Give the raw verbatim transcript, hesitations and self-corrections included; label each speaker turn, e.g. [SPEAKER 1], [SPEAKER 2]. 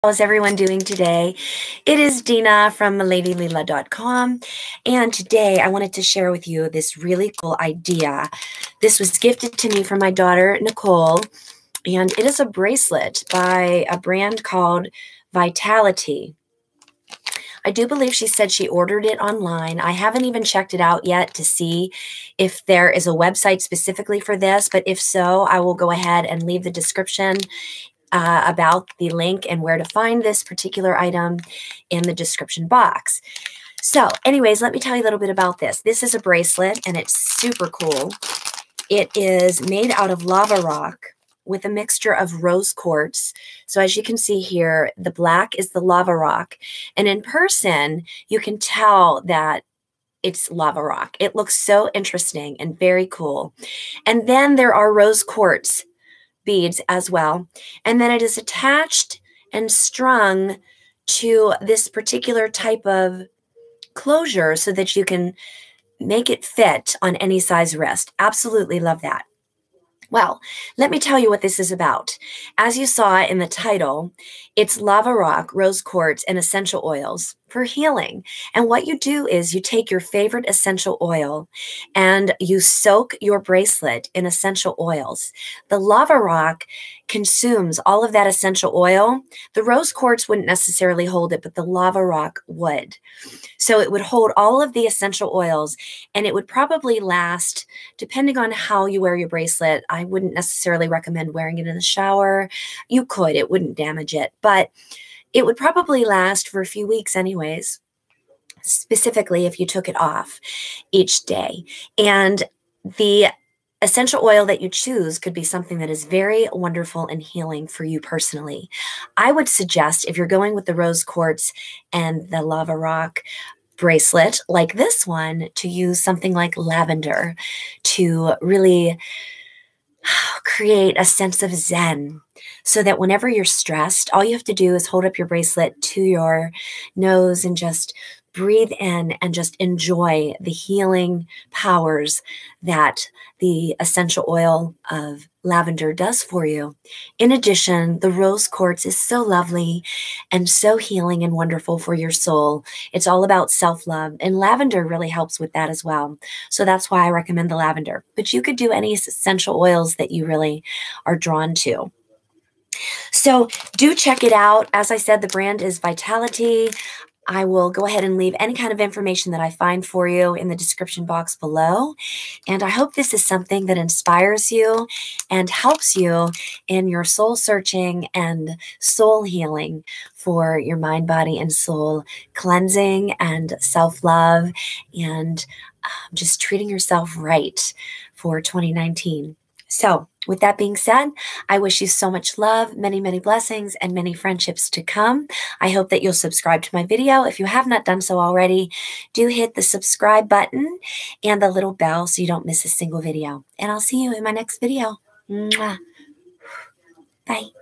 [SPEAKER 1] How's everyone doing today? It is Dena from Miladyleela dot com, and today I wanted to share with you this really cool idea. This was gifted to me from my daughter, Nicole, and it is a bracelet by a brand called Vitality. I do believe she said she ordered it online. I haven't even checked it out yet to see if there is a website specifically for this, but if so, I will go ahead and leave the description Uh, about the link and where to find this particular item in the description box. So anyways, let me tell you a little bit about this. This is a bracelet and it's super cool. It is made out of lava rock with a mixture of rose quartz. So as you can see here, the black is the lava rock. And in person, you can tell that it's lava rock. It looks so interesting and very cool. And then there are rose quartz beads as well. And then it is attached and strung to this particular type of closure so that you can make it fit on any size wrist. Absolutely love that. Well, let me tell you what this is about. As you saw in the title, it's lava rock, rose quartz, and essential oils for healing. And what you do is you take your favorite essential oil and you soak your bracelet in essential oils. The lava rock consumes all of that essential oil. The rose quartz wouldn't necessarily hold it, but the lava rock would. So it would hold all of the essential oils, and it would probably last, depending on how you wear your bracelet. I wouldn't necessarily recommend wearing it in the shower. You could, it wouldn't damage it, but it would probably last for a few weeks anyways, specifically if you took it off each day. And the essential oil that you choose could be something that is very wonderful and healing for you personally. I would suggest, if you're going with the rose quartz and the lava rock bracelet like this one, to use something like lavender to really create a sense of zen, so that whenever you're stressed, all you have to do is hold up your bracelet to your nose and just breathe in and just enjoy the healing powers that the essential oil of lavender does for you. In addition, the rose quartz is so lovely and so healing and wonderful for your soul. It's all about self-love, and lavender really helps with that as well. So that's why I recommend the lavender. But you could do any essential oils that you really are drawn to. So do check it out. As I said, the brand is Vitality. I will go ahead and leave any kind of information that I find for you in the description box below. And I hope this is something that inspires you and helps you in your soul searching and soul healing for your mind, body, and soul cleansing and self-love, and um, just treating yourself right for twenty nineteen. So with that being said, I wish you so much love, many, many blessings, and many friendships to come. I hope that you'll subscribe to my video. If you have not done so already, do hit the subscribe button and the little bell so you don't miss a single video. And I'll see you in my next video. Mwah. Bye.